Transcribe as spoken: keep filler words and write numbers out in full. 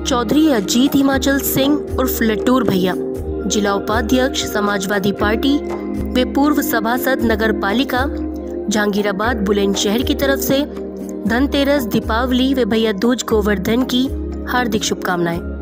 चौधरी अजीत हिमाचल सिंह उर्फ लट्टूर भैया, जिला उपाध्यक्ष समाजवादी पार्टी व पूर्व सभासद नगर पालिका जहांगीराबाद बुलंदशहर की तरफ से धनतेरस, दीपावली व भैया दूज गोवर्धन की हार्दिक शुभकामनाएं।